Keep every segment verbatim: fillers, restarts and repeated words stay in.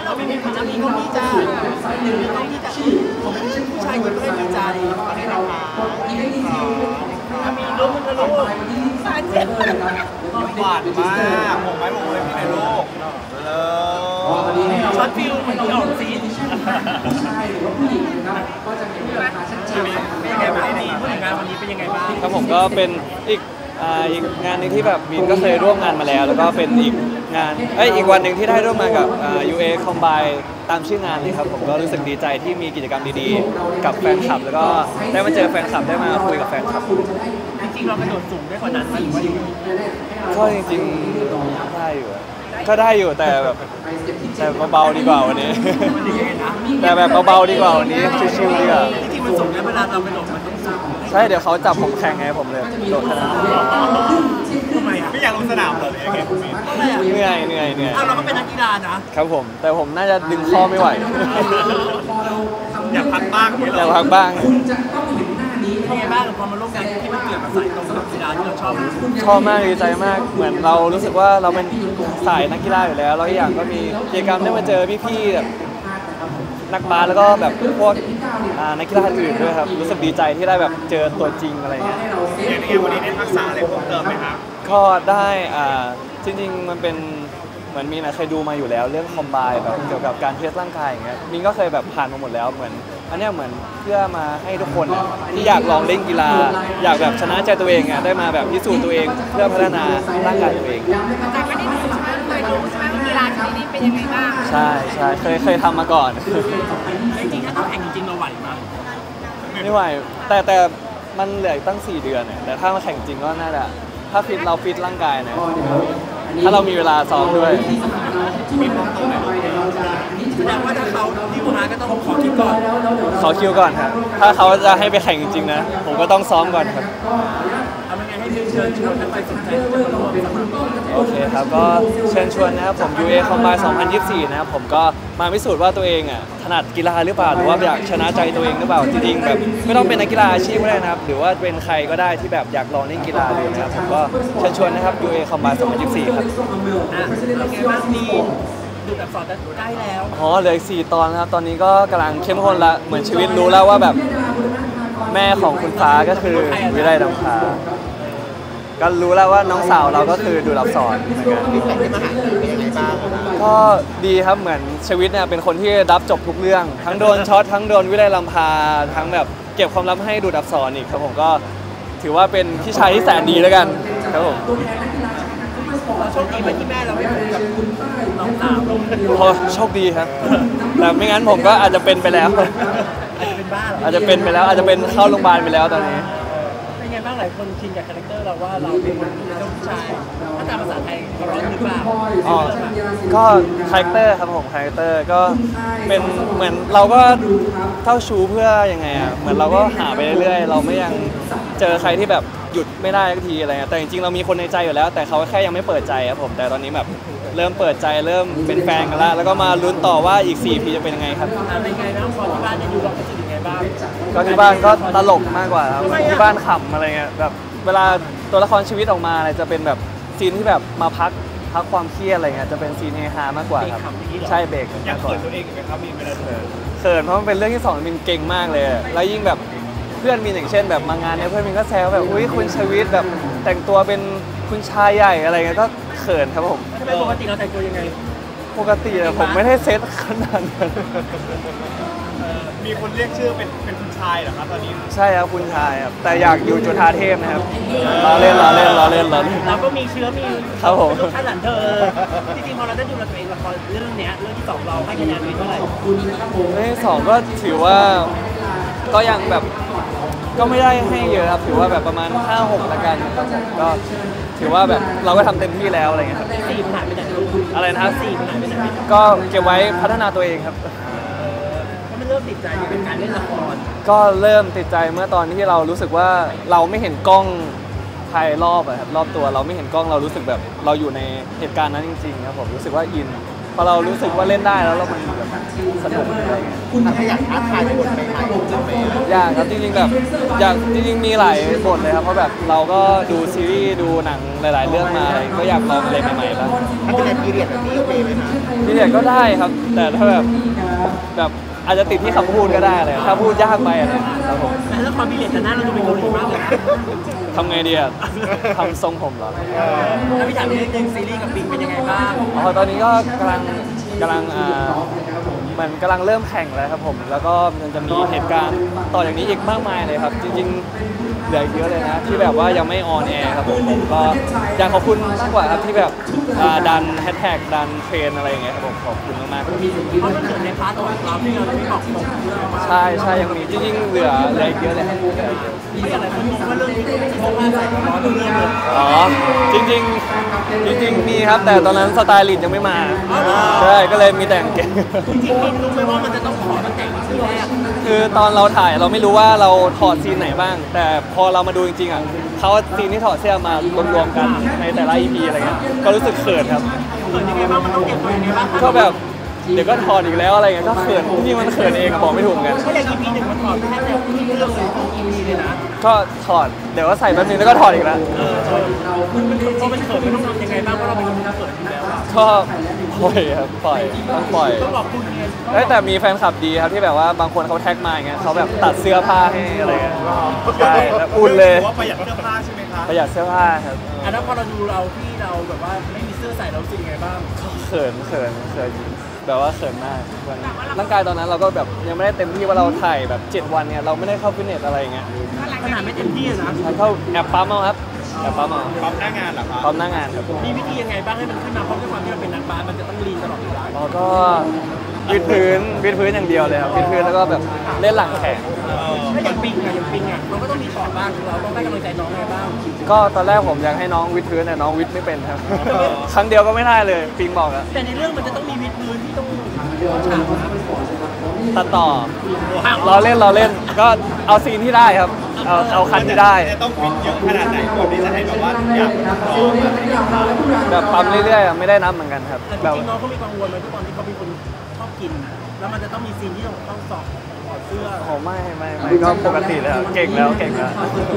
เราไม่มีคนจะมีก็มีจ้าต้องที่จะผมไม่ใช่ผู้ชายยิ้มให้ดีใจอะไรนะคะมีลูกมันก็ลูกสารเจ็บหวานมากผมไม่ผมเลยพี่ในโลกเออช็อตฟิลมันออกซีนเป็นยังไงบ้างนี่ผลงานวันนี้เป็นยังไงบ้างครับผมก็เป็นอีกอ่าอีกงานหนึ่งที่แบบมีนก็เคยร่วมงานมาแล้วแล้วก็เป็นอีกงานเอ้ยอีกวันหนึ่งที่ได้ร่วมงานกับอ่า ยู เอ Combine ตามชื่องานเลยครับผมก็รู้สึกดีใจที่มีกิจกรรมดีๆกับแฟนคลับแล้วก็ได้มาเจอแฟนคลับได้มาคุยกับแฟนคลับจริงๆเรากระโดดสูงได้กว่านั้นไหมหรือว่าก็จริงๆได้อยู่ก็ได้อยู่แต่แบบแต่เบาๆดีกว่าวันนี้แต่แบบเบาๆดีกว่าวันนี้ชิวๆดีกว่าจริงๆมันสูงได้เวลาเรากระโดดมันต้องสูงใช่เดี๋ยวเขาจับผมแข่งไงผมเลยโดดขนาดนั้นทำไมอ่ะไม่อยากลงสนามเลยเหนื่อยเหนื่อยเหนื่อยเราก็เป็นนักกีฬานะครับผมแต่ผมน่าจะดึงข้อไม่ไหวอยากพักบ้างอยากพักบ้างเป็นไงบ้างพอมาร่วมงานที่มันเกิดมาใส่ตรงกับกีฬาที่เราชอบชอบมากดีใจมากเหมือนเรารู้สึกว่าเราเป็นสายนักกีฬาอยู่แล้วแล้วอีกอย่างก็มีกิจกรรมได้มาเจอพี่ๆแบบนักบาสแล้วก็แบบพวกนักกีฬาอื่นด้วยครับรู้สึกดีใจที่ได้แบบเจอตัวจริงอะไรเงี้ยอย่างนี้วันนี้ได้ทักษะอะไรเพิ่มเติมไหมครับก็ได้จริงๆมันเป็นเหมือนมีนะเคยดูมาอยู่แล้วเรื่องคอมไบแบบเกี่ยวกับการเทสร่างกายอย่างเงี้ยมินก็เคยแบบผ่านมาหมดแล้วเหมือนอันนี้เหมือนเพื่อมาให้ทุกคนที่อยากลองเล่นกีฬาอยากแบบชนะใจตัวเองอ่ะได้มาแบบพิสูจน์ตัวเองเพื่อพัฒนาร่างกายตัวเองแต่ไม่ได้ดูใช่ไหมเคยดูใช่ไหมว่ากีฬาชนิดนี้เป็นยังไงบ้างใช่ใช่เคยเคยทำมาก่อนจริงๆถ้าเราแข่งจริงเราไหวไหมไม่ไหวแต่แต่มันเหลือตั้งสี่เดือนเนี่ยแต่ถ้ามาแข่งจริงก็น่าจะถ้าฟิตเราฟิตร่างกายนะถ้าเรามีเวลาซ้อมด้วยแสดงว่าถ้าเขาดิวมาก็ต้องขอคิวก่อนขอคิวก่อนครับถ้าเขาจะให้ไปแข่งจริงๆนะผมก็ต้องซ้อมก่อนครับเอาเป็นไงให้เชิญชวนนักไปสนใจที่จะมาร่วมสมัครโอเคครับก็เชิญชวนนะครับผม ยู เอ Combine สองพันยี่สิบสี่นะครับผมก็มาพิสูจน์ว่าตัวเองอ่ะถนัดกีฬาหรือเปล่าหรือว่าอยากชนะใจตัวเองหรือเปล่าจริงๆแบบไม่ต้องเป็นนักกีฬาอาชีพก็ได้นะครับหรือว่าเป็นใครก็ได้ที่แบบอยากลองเล่นกีฬาดูนะครับผมก็เชิญชวนนะครับ ยู เอ Combine สองพันยี่สิบสี่ครับอ่ะโอเคบ้างดีดูแบบสอนใกล้แล้วอ๋อเหลืออีกสี่ตอนนะครับตอนนี้ก็กำลังเข้มข้นละเหมือนชีวิตรู้แล้วว่าแบบแม่ของคุณฟ้าก็คือวิไลดำพาก็รู้แล้วว่าน้องสาวเราก็คือดูรับสอนเหมือนกันก็ดีครับเหมือนชีวิตเนี่ยเป็นคนที่รับจบทุกเรื่องทั้งโดนช็อตทั้งโดนวิไลลำพาทั้งแบบเก็บความลับให้ดูดับสอนอีกครับผมก็ถือว่าเป็นพี่ชายที่แสนดีแล้วกันครับผมโชคดีไหมที่แม่เราไม่เหมือนกับน้องสาวพอโชคดีครับแต่ไม่งั้นผมก็อาจจะเป็นไปแล้วอาจจะเป็นบ้าอาจจะเป็นไปแล้วอาจจะเป็นเข้าโรงพยาบาลไปแล้วตอนนี้เป็นไงบ้างหลายคนชินกับคาแรคเตอร์เราว่าเราเป็นเจ้าชายถ้าตามภาษาไทยเขาร้อนหรือเปล่าอ๋อก็คาแรคเตอร์ครับผมคาแรคเตอร์ก็เป็นเหมือนเราก็เท่าชูเพื่อยังไงอ่ะเหมือนเราก็หาไปเรื่อยๆเราไม่ยังเจอใครที่แบบหยุดไม่ได้สักทีอะไรเงี้ยแต่จริงๆเรามีคนในใจอยู่แล้วแต่เขาแค่ยังไม่เปิดใจครับผมแต่ตอนนี้แบบเริ่มเปิดใจเริ่มเป็นแฟนกันแล้วแล้วก็มาลุ้นต่อว่าอีกสี่ พี จะเป็นยังไงครับเป็นไงบ้างพอที่บ้านจะอยู่เราจะเป็นยังไงบ้างก็ที่บ้านก็ตลกมากกว่าครับที่บ้านขำอะไรเงี้ยแบบเวลาตัวละครชีวิตออกมาอะไรจะเป็นแบบซีนที่แบบมาพักพักความเครียดอะไรเงี้ยจะเป็นซีนเฮฮามากกว่าครับใช่เบรกอยากเขินตัวเองไหมครับมีเวลาเขินเขินเพราะมันเป็นเรื่องที่สองมินเก่งมากเลยแล้วยิ่งแบบเพื่อนมินอย่างเช่นแบบมางานเนี้ยเพื่อนมินก็แซวแบบอุ้ยคุณชวิตแบบแต่งตัวเป็นคุณชายใหญ่อะไรเงี้ยก็เขินครับผมทำไมปกติเราแต่งตัวยังไงปกติผมไม่ได้เซ็ตขนาดนั้นมีคนเรียกชื่อเป็นเป็นคุณชายเหรอครับตอนนี้ใช่ครับคุณชายครับแต่อยากอยู่จุฑาเทพนะครับล้อเล่นล้อเล่นล้อเล่นล้อเล่นเราก็มีเชื้อมีครับผมลูกท่านหลานเธอจริงๆพอเราได้ดูละครละครเรื่องนี้เรื่องที่สองเราให้คะแนนเท่าไหร่เรื่องที่สองก็ถือว่าก็ยังแบบก็ไม่ได้ให้เยอะครับถือว่าแบบประมาณ ห้าหก ละกันก็ถือว่าแบบเราก็ทำเต็มที่แล้วอะไรเงี้ยครับสี่ผ่านไปไหนอะไรนะครับสี่ผ่านไปไหนก็เก็บไว้พัฒนาตัวเองครับก็ไม่เริ่มติดใจเป็นการเล่นละครก็เริ่มติดใจเมื่อตอนที่เรารู้สึกว่าเราไม่เห็นกล้องภายรอบอะครับรอบตัวเราไม่เห็นกล้องเรารู้สึกแบบเราอยู่ในเหตุการณ์นั้นจริงๆครับผมรู้สึกว่าอินพอเรารู้สึกว่าเล่นได้แล้วเรามันแบบสนุกอะไรเงี้ยคุณถ้าอยากท้าทายบทใหม่ๆใช่ไหมอยากครับจริงๆแบบอยากจริงๆมีหลายบทเลยครับเพราะแบบเราก็ดูซีรีส์ดูหนังหลาย ๆ เรื่องมาอะไรก็อยากลองอะไรใหม่ๆบ้างถ้าเป็นในพีเรียดแบบนี้โอเคไหมคะพี่เด็กก็ได้ครับ แต่ถ้าแบบแบบอาจจะติดที่คำพูดก็ได้เลยถ้าพูดยากไปอะไรครับผมแล้วความพิเรนแต่หน้าเราดูเป็นเกาหลีมากเลยนะทำไงดีอะทำทรงผมเหรอแล้วพี่ถามเรื่องซีรีส์กับปิงเป็นยังไงบ้างอ๋อตอนนี้ก็กำลังกำลังอ่าเหมือนกำลังเริ่มแข่งแล้วครับผม แล้วก็มันจะมีเหตุการณ์ต่ออย่างนี้อีกมากมายเลยครับ จริงๆเหลืออีกเยอะเลยนะ ที่แบบว่ายังไม่ออนแอร์ครับผมผมก็อยากขอบคุณมากกว่าครับที่แบบอ่าดันแฮชแท็กดันเทรนอะไรอย่างเงี้ยครับผมขอบคุณมากๆครับเพราะมันเกิดในพาร์ทของเราที่เราไม่บอกตรงใช่ใช่ยังมีจริงๆเหลือเหลืออีกเยอะเลยครับเหลืออีกเยอะไม่อย่างไรคนมองว่าเรื่องนี้ไม่ใช่เสื้อผ้าใส่ของร้อนเรื่องเลยอ๋อจริงจริงๆจริง ๆ มีครับแต่ตอนนั้นสไตลิสต์ยังไม่มาใช่ก็เลยมีแต่งเกงจริงๆมินรู้ไหมว่ามันจะต้องขอตั้งแต่ทีแรกคือตอนเราถ่ายเราไม่รู้ว่าเราถอดซีนไหนบ้าง แต่พอเรามาดูจริงๆอ่ะเขาเอาซีนที่ถอดเสื้อมารวมๆกันในแต่ละ อี พี อะไรเงี้ยก็รู้สึกเขินครับเกิดยังไงบ้างมันต้องเตรียมตัวยังไงบ้างก็แบบเดี๋ยวก็ถอดอีกแล้วอะไรเงี้ยก็เขินที่มันเขินเองอะบอกไม่ถูกเหมือนกันก็อย่าง อี พี หนึ่งมันถอดแทบจะทุกเรื่องเลยทุก อี พี เลยนะก็ถอดเดี๋ยวก็ใส่แป๊บนึงแล้วก็ถอดอีกแล้วเออเออพอมันเขินมันต้องทำยังไงบ้างเพราะเราเป็นคนเขินอยู่แล้วอะก็ปล่อยครับปล่อยต้องปล่อยต้องบอกคุณไงเอ้ยแต่มีแฟนคลับดีครับที่แบบว่าบางคนเขาแท็กมาอย่างเงี้ยเขาแบบตัดเสื้อผ้าให้อะไรเงี้ยใช่แล้วอุ่นเลยว่าประหยัดเสื้อผ้าใช่ไหมคะประหยัดเสื้อผ้าครับอ่ะแล้วพอเราดูเราที่เราแบบว่าไม่มีเสื้อใส่เรารู้สึกยังไงบ้างเขินเขินเขินแบบว่าเขินมากมันร่างกายตอนนั้นเราก็แบบยังไม่ได้เต็มที่ว่าเราถ่ายแบบเจ็ดวันเนี่ยเราไม่ได้เข้าฟิตเนสอะไรอย่างเงี้ยขนาดไม่เต็มที่อะนะฉันเข้าแอบปั๊มเอาครับแอบปั๊มเอาปั๊มหน้างานเหรอคะปั๊มหน้างานครับมีวิธียังไงบ้างให้มันขึ้นมาเพราะด้วยความที่เราเป็นนักบาสมันจะต้องลีนตลอดเวลาแล้วก็วิดพื้นวิดพื้นอย่างเดียวเลยครับวิดพื้นแล้วก็แบบเล่นหลังแข่งถ้าอย่างปิงอะอย่างปิงอะมันก็ต้องมีถอดบ้างเราต้องให้กำลังใจน้องไงบ้างก็ตอนแรกผมอยากให้น้องวิดพื้นแต่น้องวิดไม่เป็นครับ ครั้งเดียวก็ไม่ได้เลยปิงบอกอะแต่ในเรื่องมันจะต้องมีวิดพื้นที่ต้องฉากนะตัดต่อเราเล่นเราเล่นก็เอาซีนที่ได้ครับเอาเอาคันที่ได้จะต้องฟิตเยอะขนาดไหนก่อนที่จะให้แบบว่าอยากลองแบบแบบปั๊มเรื่อยๆอะไม่ได้นับเหมือนกันครับแต่จแบบริงๆน้องเขามีกังวลไหมทุกคนที่เขาเป็นคนชอบกิน แล้วมันจะต้องมีซีนที่ต้องต้องสอบถอดเสื้อโอ้ไม่ไม่ไม่ก็ปกติเลยครับเก่งแล้วเก่งแล้ว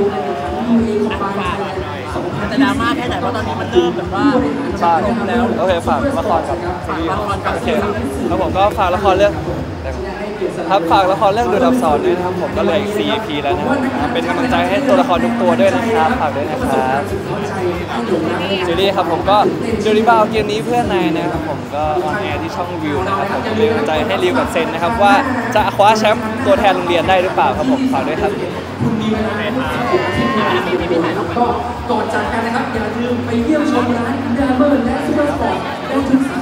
แต่ดราม่าแค่ไหนเพราะตอนนี้มันเริ่มแบบว่าฝากลงแล้วโอเคฝากละครกับซีรีส์ฝากละครกับโอเคครับแล้วผมก็ฝากละครเรื่องครับฝากละครเรื่องดูดับสอนด้วยนะครับผมก็เหลืออีก สี่ อี พี แล้วนะครับเป็นกำลังใจให้ตัวละครทุกตัวด้วยนะครับฝากด้วยนะครับซีรีส์ครับผมก็จูริบาวเกมนี้เพื่อนนายนะครับผมก็ออนแอร์ที่ช่องวิวนะครับผมเป็นกำลังใจให้ริวกับเซนนะครับว่าจะคว้าแชมป์ตัวแทนโรงเรียนได้หรือเปล่าครับผมฝากด้วยครับก็ก่อนจากกันนะครับ อย่าลืมไปเยี่ยมชมร้านดาเมอร์และซูเปอร์สปอร์ตได้ถึงสา